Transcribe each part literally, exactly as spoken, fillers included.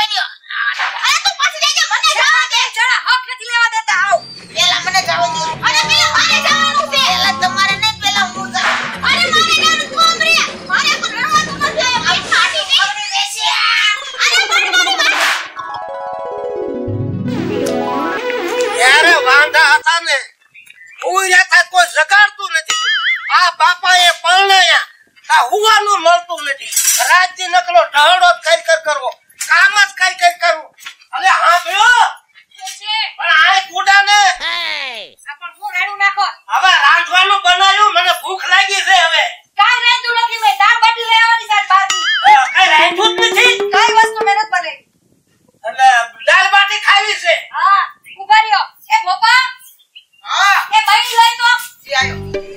ઉભા રહ્યો. અરે તું પાછી જઈ જા, મને જવા દે. જરા હક નથી લેવા દેતા. આવ પેલા મને જવા દે. અરે પેલા મારે જવાનું છે. પેલા તમારે નહીં, પેલા હું જાઉં. અરે મારે જવાનું તું અમરે. મારે કોઈ રડવાનું નથી. આ પાટી નહીં દેશે. અરે મારે મારી યાર વાંધા હતા ને કોઈ રહેતા કોઈ જગાડતું નથી. આ બાપાએ પરણાયા આ હુવાનું મળતું નથી. રાજ્ય નકલો ઢહડો કઈ કર કરવો, કામ જ કઈ કઈ કરવું. અરે હા ભયો પણ આ કુડા ને આ પણ હું રાડું નાખો. હવે રાંધવાનું બનાવ્યું, મને ભૂખ લાગી છે. હવે કાઈ રાંધું નથી. મેં દાળ બાટી લઈ આવવાની છે બાકી. કઈ રાંધ્યું જ નથી. કાઈ વસ્તુ મેં નથી બને. એટલે દાળ બાટી ખાવી છે. હા ઉભા રહ્યો. એ ભોપા હા એ બૈરી લઈ તો એ આયો.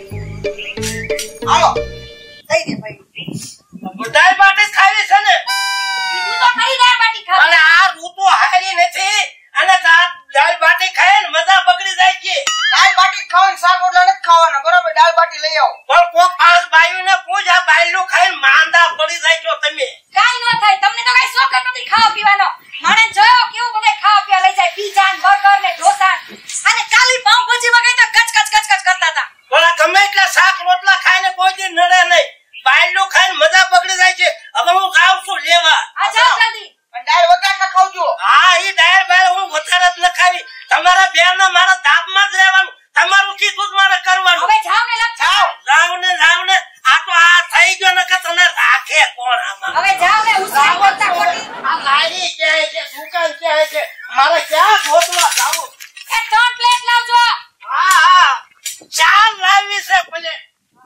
હાલો દઈ દે ભાઈ. દાળ બાટી ખાવી છે ને. બીજું તો ખરી દાળ બાટી ખાવ. અને આ ઋતુ હારી નથી અને દાળ બાટી ખાય ને મજા બગડી જાય છે. દાળ બાટી ખાવાની શાક રોટલા નથી ખાવાના, બરાબર? દાળ બાટી લઈ આવો. પણ કોક પાંચ બાયુને પૂછ, આ બાયલું ખાઈને માંદા પડી જાય છો તમે. કાઈ ન થાય. તમને તો કઈ શોખ જ નથી ખાવા પીવાનો. માણે જો કેવું બધે ખાવા પીવા લઈ જાય. પીઝા ને બર્ગર ને ઢોસા અને કાલી પાવ ભાજી માં ગઈ તો કચ કચ કચ કચ કરતા હતા. પણ ગમે એટલા શાક રોટલા ખાઈને કોઈ દી નડે નહીં. બાયલું ખાઈને મજા બગડી જાય છે. હવે હું જાઉં છું લેવા. આ જાઓ જલ્દી. અને દાળ વઘાર ના ખાવજો. હા ઈ દાળ બાળ હું વધારે જ ન ખાવી. તમારા બેન ને મારા દાબમાં જ રહેવાનું. તમારું કીધું જ મારે કરવાનું. હવે જાઓ ને લખ. જાઓ જાવ ને જાવ ને. આ તો આ થઈ ગયો ને કે તને રાખે કોણ આમાં. હવે જાઓ ને ઉસાઈ કરતા ખોટી. આ લારી ક્યાં છે, દુકાન ક્યાં છે, મારે ક્યાં ગોતવા જાવું. એ ત્રણ પ્લેટ લાવજો. હા હા ચાર લાવી છે પ્લેટ.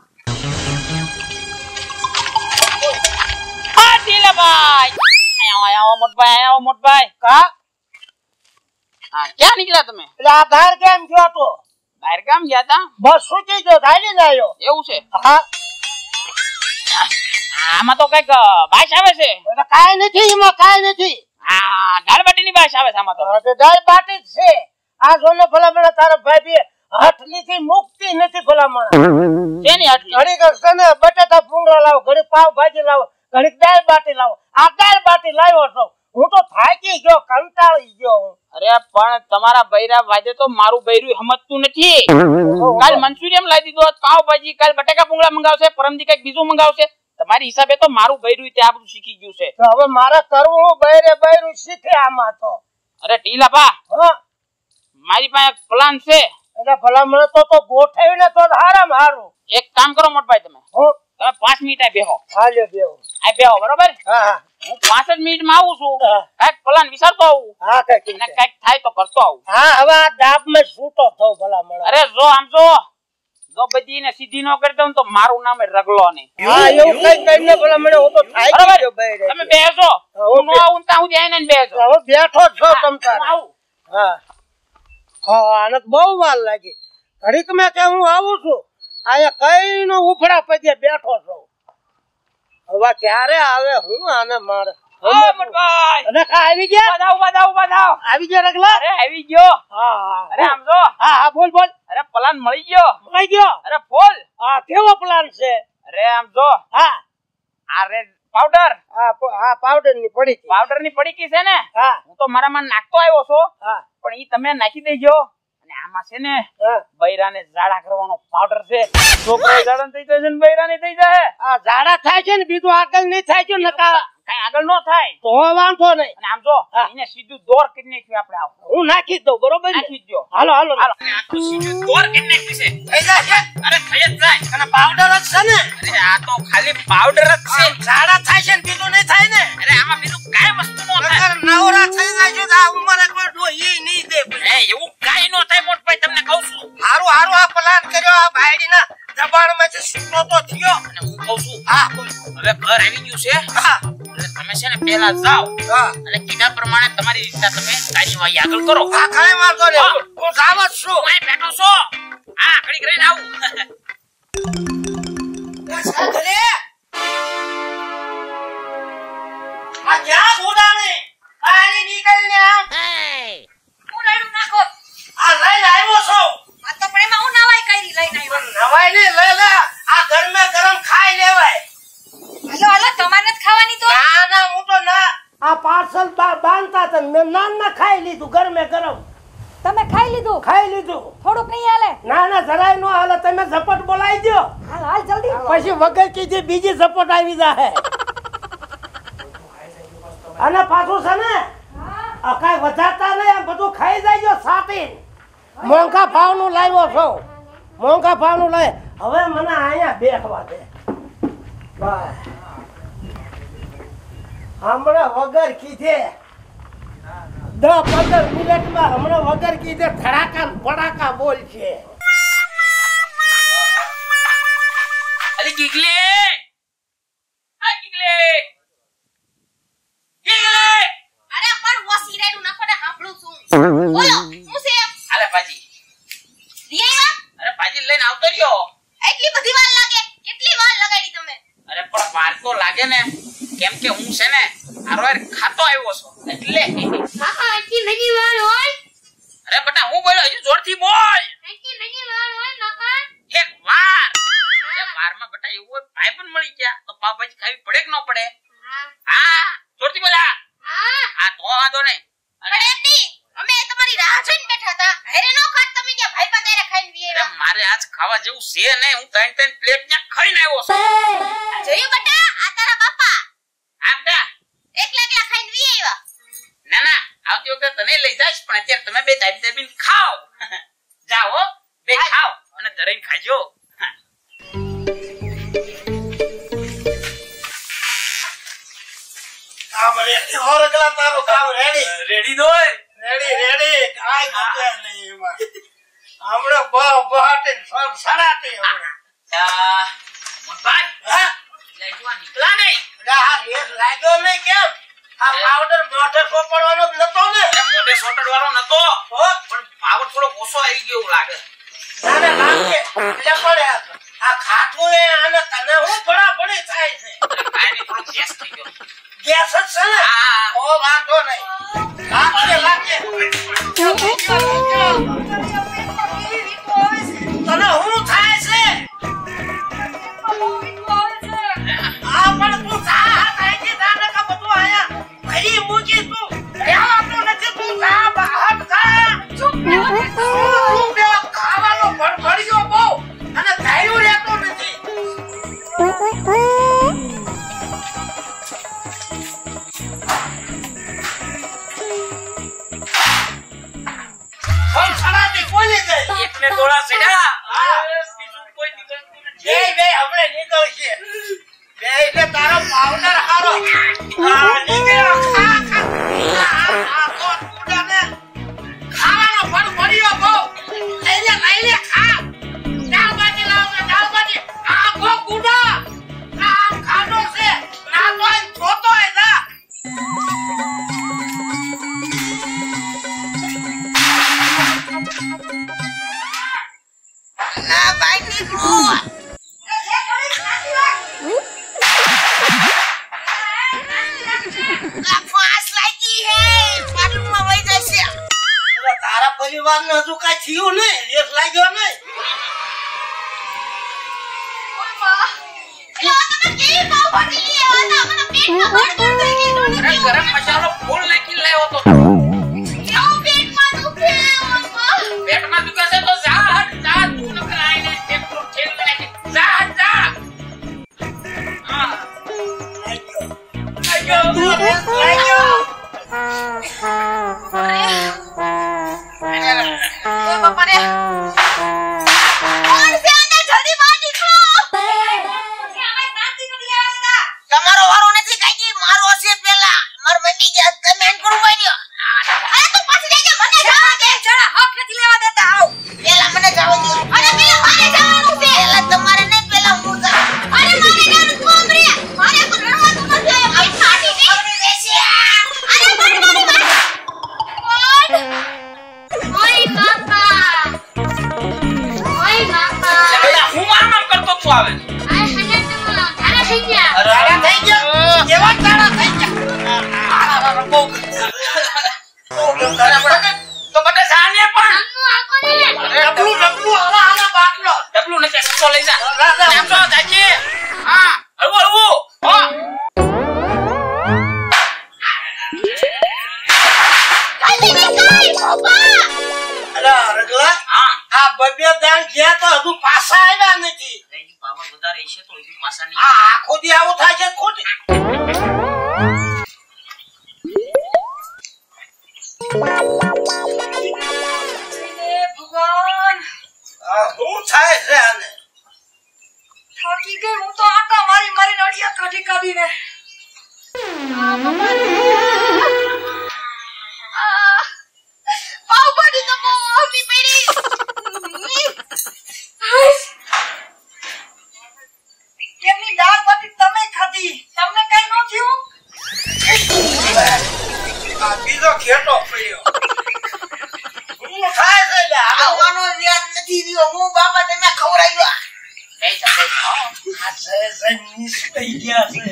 આ ટીલાભાઈ આયો આયો મોટભાઈ આયો મોટભાઈ. કા હા ક્યાં નીકળ્યા તમે? એટલે આ બહાર કેમ ગયો તો? બહાર ગામ ગયા તા? બસ સુકી ગયો, થાળી ને આવ્યો. એવું છે? હા આમાં તો કઈક ભાષ આવે છે. એટલે કાઈ નથી, એમાં કાઈ નથી. હા દાળ બાટીની ભાષ આવે છે આમાં તો. હા, તો દાળ બાટી જ છે. આ જોને ભલામણ તારા ભાઈ હાથ નીથી મુક્તિ નથી ભલામણ. શેની આટલી? ઘડીક છે ને બટાટા ભૂંગળા લાવો, ઘડીક પાવ ભાજી લાવો, ઘડીક દાળ બાટી લાવો. આ દાળ બાટી લાવ્યો છો. હું તો થાકી ગયો, કંટાળી ગયો હું. અરે પણ તમારા બૈરા વાજે તો મારું બૈરું સમજતું નથી. કાલ મંચુરિયમ લાવી દીધો, પાવ ભાજી, કાલ બટાકા ભૂંગળા મંગાવશે, પરમદી કઈક બીજું મંગાવશે. તમારી હિસાબે તો મારું બૈરું તે આ બધું શીખી ગયું છે. તો હવે મારે કરવું હું બૈરે બૈરું શીખે આમાં તો. અરે ટીલાભા હા મારી પાસે પ્લાન છે. એટલે ભલામણ તો તો ગોઠવીને તો હારામ હારું. એક કામ કરો મોટભાઈ, તમે હું તમે પાંચ મિનિટ આ બેહો. હાલ્યો બેહો. આ બેહો બરોબર. હા હા હું પાંચ જ મિનિટમાં આવું છું. હા. કઈક પ્લાન વિચારતો આવું હા કઈ અને કઈક થાય તો કરતો આવું. હા હવે આ દાબમાં છૂટો થો ભલામણ. અરે જો આમ જો જો બધી ને સીધી નો કરી દઉં તો મારું નામ રગલો નહીં. હા એવું કઈ કઈને ભલામણ હું તો થાકી બરાબર ગયો બૈરે. તમે બેસો. હું નો આવું ત્યાં સુધી આઈને બેસો. હવે બેઠો જ છો તમ તારે. હું આવું. હા હા આને તો બહુ વાર લાગી. ઘડીક મેં કે હું આવું છું. આયા કઈ નો ઉફડા પગે બેઠો છો. હવે ક્યારે આવે હું આને મારે. ઓ મોટભાઈ અને કા આવી ગયા? બધાવ બધાવ બધાવ આવી ગયા રગલા? અરે આવી ગયો. હા હા અરે આમ જો. હા હા બોલ બોલ. અરે પ્લાન મળી ગયો. મળી ગયો? અરે ફોલ. હા કેવો પ્લાન છે? અરે આમ જો. હા આ રેડ પાવડર હા હા પાવડર ની પડી છે. પાવડર ની પડીકી છે ને, હા હું તો મારામાં નાખતો આવ્યો છું. હા પણ ઈ તમે નાખી દેજો. અને આમાં છે ને હા બૈરાને ઝાડા કરવાનો પાવડર છે. છોકરો ઝાડા થઈ જાય છે ને બૈરાને થઈ જાય. આ ઝાડા થાય છે ને બીજું આગળ નહીં થાય છે નકા કઈ આગળ નો થાય. તો વાંધો નહીં. અને આમ જો એને સીધું દોર કરી નાખ્યું આપણે આવું. હું નાખી જ દઉં બરોબર ને? નાખી દો. હાલો હાલો હાલો. અને આખું સીધું દોર કરી નાખ્યું છે. થઈ જાય છે? અરે થઈ જ જાય. અને પાવડર જ છે ને? અરે આ તો ખાલી પાવડર જ છે. ઝાડા થાય છે ને બીજું નહીં થાય ને? અરે આમાં બીજું કાઈ વસ્તુ નો થાય. નકર નવરા થઈ જાય છે તો આ ઉંમરે કોઈ ડોહી નહીં દે. એ એવું કાઈ નો થાય મોટભાઈ, તમને કહું છું. હારું હારું આ પ્લાન કર્યો. આ બાયડીના દબાણમાંથી છૂટો તો થયો. અને હું કહું છું હા હવે ઘર આવી ગયું છે. હા એટલે તમે છે ને પેલા જાઓ હા અને કીધા પ્રમાણે તમારી રીતના તમે કાર્યવાહી આગળ કરો. હા કાંઈ વાંધો નહીં. હું જાવ જ છું. હું અહીં બેઠો છું. હા ઘડીક રહીને આવું. સાધરે આ ક્યાં ગોડાણે પાણી નીકળને આમ હું રાડું નાખો. આ લઈને આવ્યો છો. આ તો પણ એમાં હું નવાઈ કરી લઈને આવ્યો. નવાઈ ને લઈ લે. આ ગરમે ગરમ ખાઈ લેવાય. હાલો હાલો તમારે જ ખાવાની તો. ના ના હું તો ના. આ પાંચ પાર્સલ બાંધતા હતા મેં નાન ના ખાઈ લીધું ગરમે ગરમ. તમે ખાઈ લીધું? ખાઈ લીધું. થોડુંક નહીં હાલે? ના ના જરાય નો હાલે. તમે ઝપટ બોલાવી દો. હાલ હાલ જલ્દી. પછી વગર કીધી બીજી ઝપટ આવી જાહે. અને પાછું છે ને આ કાંઈ વધારતા નહીં, આમ બધું ખાઈ જાય સાટી. મોંઘા ભાવનું લાવ્યો છો, મોંઘા ભાવનું લાય. હવે મને અહીંયા બેઠવા દે. હમણાં વગર કીધે દસ પંદર મિનિટમાં હમણાં વગર કીધે ધડાકા ને પડાકા બોલ છે. અરે ગીગલે, આ ગીગલે, ગીગલે. અરે પણ વસી રેડું નખો ને સાંભળું છું. બોલો હું છે? અરે પાજી, દિયાવા? અરે પાજી લઈને આવતો રહ્યો. એટલી બધી વાર લાગે? કેટલી વાર લગાડી તમે? અરે પણ વાર તો લાગે ને, કેમ કે હું છે ને આરોર ખાતો આવ્યો છું એટલે. કાકા એટલી નજી વાર હોય? અરે બટા હું બોલ્યો, હજુ જોરથી બોલ. એટલી નજી વાર હોય નકા? એક વાર એ વારમાં બટા એવું ભાઈ પણ મળી ગયા તો પાવભાજી ખાવી પડે કે ન પડે? હા હા જોરથી બોલા. હા હા તો વાંધો નહીં. અરે એમની અમે તમારી રાહ જોઈને બેઠા હતા. હેરે નો ખાત તમે ત્યાં ભાઈ પાસે રે ખાઈને વી અરે મારે આજ ખાવા જેવું છે નહીં, હું ત્રણ ત્રણ પ્લેટ ત્યાં ખાઈને આવ્યો છું. જોયું બેટા આ તારા બાપા આમ તા એકલા એકલા ખાઈને વી આવ્યા. ના ના આવતી વખતે તને લઈ જાઈશ, પણ અત્યારે તમે બે દાબી દાબીને ખાઓ. જાઓ બે ખાઓ અને ધરીને ખાજો. કામ રેડી હો રગલા તારો કામ રેડી રેડી દોય રેડી રેડી કાઈ કુતે નહીં એમાં. હમણાં બહ બહાટે સર સરાતે હમણાં. આ મોહનભાઈ હા લેજવા નીકળા નહીં. આ રેસ લાગ્યો નહીં કેમ? આ પાવડર મોઢે સોપડવાનો જ નતો ને. અરે મોઢે સોટડવાળો નતો, હો પણ પાવર થોડો ઓછો આવી ગયો એવું લાગે. તારે લાગે એટલે પડે આ ખાટું એ અને તને હું પડા પડી થાય છે. કાઈ નહીં, થોડો ગેસ થઈ ગયો. ગેસ જ છે ને? હા ઓ વાંધો નહીં. લાગે લાગે તને હું થાય છે? આ પણ તું સા થાય તાને કા બધું આયા ભરી મૂકી તું રહેવાતો નથી. તું જા બહાર જા. ચૂપ રે તું બે ખાવાનો ભડભડિયો બહુ અને ધાર્યું રહેતો નથી. કોણ છડાતી કોની ગઈ? એકને દોડા ચડ્યા. હા. બીજું કોઈ નીકળતું નથી. બે બે હમણે નીકળશે. બે એટલે તારો પાવડર હારો. આ નીકળ્યો ખા ખા. આ આ તો કુડાને ખાવાનો ભડભડિયો બહુ. લઈને લઈને ખા. દાળ બાટી લાવ ને દાળ બાટી. આ ગો કુડા. આ ખાડો છે. ના તો આમ જોતો હે જા. ના ભાઈ નીકળો. આ ફાસ લાગી હે પાટુમાં વઈ જશે. એટલે તારા પરિવારને હજુ કાંઈ થયું નહીં? રેસ લાગ્યો નહીં? અરે ગરમ મસાલો ફૂલ નાખીને લાવ્યો તો. પેટમાં દુખાશે તો જા હટ જા, તું નકર આઈને એક ફૂલ છેલ નાખી જા હટ જા. હા લાગ્યો રેસ લાગ્યો. તમારો વારો નથી કાકી, મારો હશે પેલા. માર મમ્મી કે તમે એમ કરું પડ્યો. અરે તું પાછી જજે, મને જવા દે. જરા હક નથી લેવા દેતા. આવ પેલા મને જવા દે. અરે પેલા મારે જવાનું છે. પેલા તમારે નહીં, પેલા હું જાઉં. અરે મારે જવાનું કોમરે. મારે કોઈ રડવાનું નથી. આ ફાટી નીકળી દેશે. અરે મારે મારે મારે. ઓય બાપા. ઓય બાપા. પેલા હું આમ આમ કરતો છું આવે. આ હને તો આરા થઈ ગયા. તારા થઈ ગયા? કેવા તારા થઈ ગયા? આ બહુ તો બટા જાને પણ આનું આકો ને. ડબલું ડબલું આવા આવા બાટલો. ડબલું નથી, કૂચો લઈ જા. જા, જા. આમ તો જાજે. હા હળવું હળવું. હા બબે દાન ગયા તો હજુ પાછા આવ્યા નથી. એની પાવર વધારે છે તો હજુ પાછા નહીં. આ આખો દી આવું થાય છે ખોટી. ભગવાન આ શું થાય છે આને? થાકી ગઈ હું તો આટા મારી મારી નડિયા કાઢી કાઢીને પાવભાજી તો બહુ ઓમી પડી. કેમની દાળ બાટી તમે ખાધી તમને કઈ ન થયું આ બીજો ખેટો પડ્યો. શું થાય છે લે? આવવાનો યાદ નથી રહ્યો હું બાબા તમે ખવડાવ્યો એ સાથે આ છે છે નીસ થઈ ગયા છે.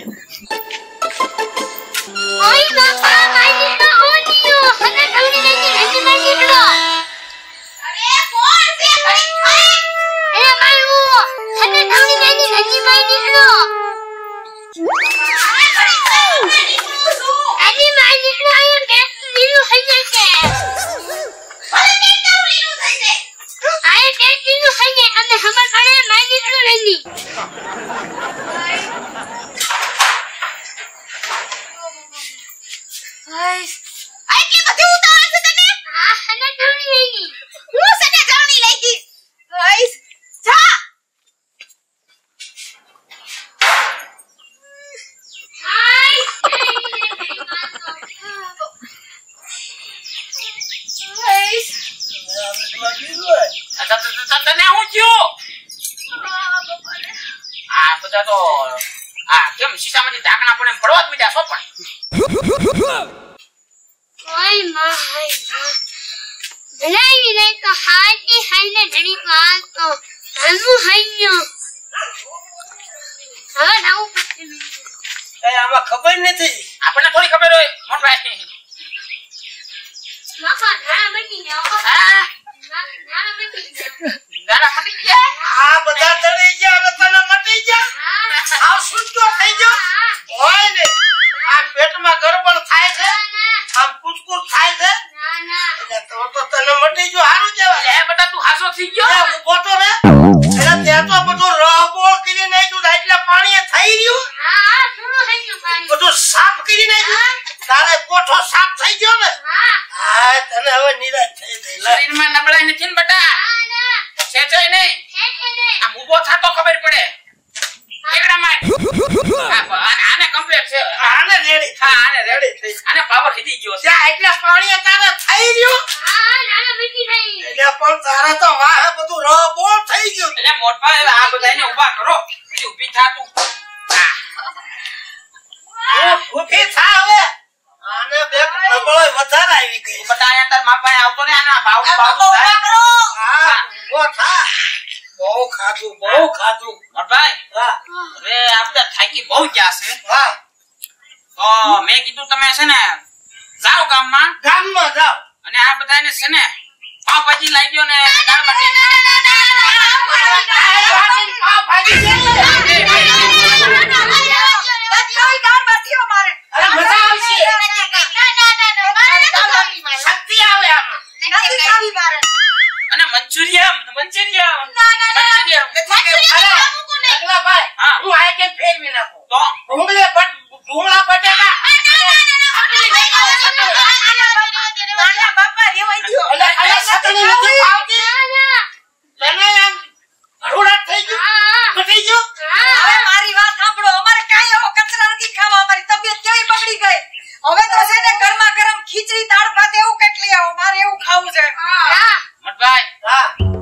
ઓય બાપા મારી તો ઓનિયો મને થવડી નહીં રેજી માં નીકળો. અરે કોણ છે ભાઈ ભાઈ? અરે મારું મને થવડી નહીં રેજી માં નીકળો. આજી માં નીકળો આયો કે લીલું થઈ જશે. ભલે તે તો લીલું થઈ જાય. આય કે લીલું થઈ જાય અને ખબર પડે માં નીકળો રેજી. આઈ કે બધું ઉતાવળ છે તને? હા સને જાવણી લઈ ગઈ. હું સને જાવણી લઈ ગઈ. ગાઈસ જા. હાય. ગાઈસ તને હું થયું? આ બધા તો આ કેમ શીશામાંથી ઢાંકણા પડે એમ પડવા જ મીડ્યા છો પણ. ઓય માં હાય માં. બનાવી લે તો હાથી હાઈને ધડી પાસ તો હમુ હાઈયો. હવે નાવું પડશે. એ આમાં ખબર નથી. આપણને થોડી ખબર હોય મોટભાઈ. મામા ના મટી જાઓ. હા ના ના મટી જાઓ. દાડા મટી ગયા. આ બધા ચડી ગયા અને તને મટી ગયા. હા આ સુટકો થઈ ગયો હોય ને. આ પેટમાં ગરબડ થાય છે, આમ કુચકુચ થાય છે. ના ના એટલે તો તો તને મટી ગયો સારું કહેવાય. એ બેટા તું હાસો થઈ એ ગયો. ઊભો તો રે. એટલે ત્યાં તો બધું રહબોળ કરી નાખ્યું છે, એટલે પાણી થઈ રહ્યું. હા થોડું હાઈયો પાણી. બધું સાફ કરી નાખ્યું. તારે કોઠો સાફ થઈ ગયો ને. હા હા તને હવે નિરાશ થઈ ગઈ. લે. શરીરમાં નબળાઈ નથી ને બેટા. ના ના સેચાય નહીં. છે છે ને. આમ ઊભો થાતો ખબર પડે. એકડા માં આને કમ્પ્લીટ છે. આને રેડી. હા આને રેડી થઈ. આને પાવર હીધી ગયો છે. ત્યાં એટલે પાણી તારે થઈ રહ્યું. હા નાના મટી ગઈ. એટલે પણ તારે તો વાહ બધું રહબોળ થઈ ગયું. એટલે મોટભાઈ આ બધાને ઊભા કરો. પછી ઊભી થા તું. હા અરે ભૂખી થા હવે. આને બે નબળાઈ વધારે આવી ગઈ. બધા અહીંયા તાર માપાએ આવતો ને આના બાવ બાવ થાય. હા ઊભો થા. બહુ ખાધું બહુ ખાધું. મોટભાઈ હા હવે આ બધા થાકી બહુ ગયા છે. હા તો મેં કીધું તમે છે ને જાઓ ગામમાં ગામમાં જાઓ. અને આ બધાને છે ને પાવભાજી લાવી દો ને દાળ બાટી. અરે મજા આવશે. શક્તિ આવે આમાં. અને મંચુરિયમ મંચુરિયમ મંચુરિયમ. અગલા ભાઈ હા. હું આ કે ફેરવી નાખું. તો ભૂંગળે બટ ભૂંગળા બટેકા. એટલે અલે સતણી નથી આવતી. તને એમ હરુડાટ થઈ ગયું. બટી ગયું. હવે મારી વાત સાંભળો અમારે કાઈ એવો કચરા નથી ખાવા અમારી તબિયત કેવી બગડી ગઈ હવે તો છે ને ગરમા ગરમ ખીચડી દાળ ભાત એવું કંઈક લઈ આવો મારે એવું ખાવું છે મોટભાઈ હા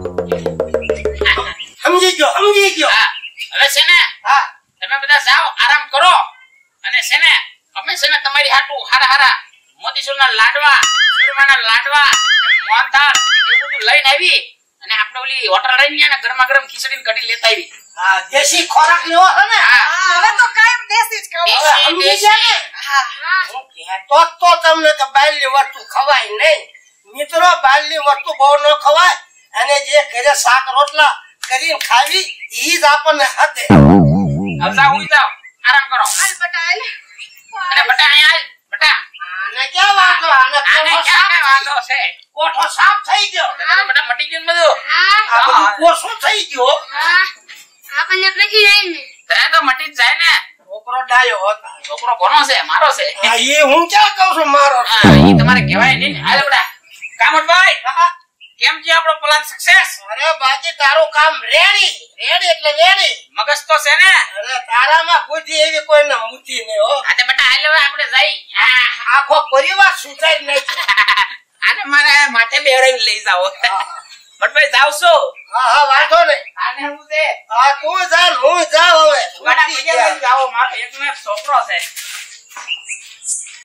સમજી ગયો સમજી ગયો. હા હવે છે ને હા તમે બધા જાઓ આરામ કરો. અને છે ને અમે છે ને તમારી હાટુ હારા હારા મોતીચૂરના લાડવા ચૂરમાના લાડવા અને મોહનથાળ એવું બધું લઈને આવી. અને આપણે ઓલી હોટલ રહીને ને ગરમા ગરમ ખીચડી કઢી લેતા આવી. હા દેશી ખોરાક લેવો છે ને. હા હા હવે તો કાયમ દેશી જ ખાવું હવે સમજી ગયા ને. હા હું કહેતો જ તો તમને કે બહારની વસ્તુ ખવાય નહીં. મિત્રો બહારની વસ્તુ બહુ ન ખવાય. અને જે ઘરે શાક રોટલા કરીને ખાવી ઈ જ આપણને હાથે. હવે જાઓ ઉઈ જાઓ આરામ કરો. હાલ બટા હાલ અને બટા અહીંયા આવ બટા. આને ક્યાં વાંધો આને આને કોઠો ક્યાં સાફ કહેવાય? વાંધો છે કોઠો સાફ થઈ ગયો તમે બધા મટી ગયું ને બધું આ બધું કોસો થઈ ગયો તને તો મટી જ જાય ને છોકરો ડાયો હતો છોકરો કોનો છે મારો છે હા એ હું ક્યાં કહું છું મારો છે? હા ઈ તમારે કહેવાય નહીં ને હાલ બડા કામટભાઈ હા. કેમ છે આપણો પ્લાન સક્સેસ અરે બાકી તારું કામ રેડી રેડી એટલે રેડી મગજ તો છે ને અરે તારામાં બુદ્ધિ એવી કોઈને મૂકી નહીં હો આજે બટા હાલ હવે આપણે જઈ હા. આખો પરિવાર સુધારી નાખ્યો આને મારે માથે બેવડાઈને લઈ જાઓ બટભાઈ જાવ છો હા હા વાંધો નહીં આને હું છે હા તું જા હું જાઉં હવે બડા પગે લઈ જાઓ મારો એકનો એક છોકરો છે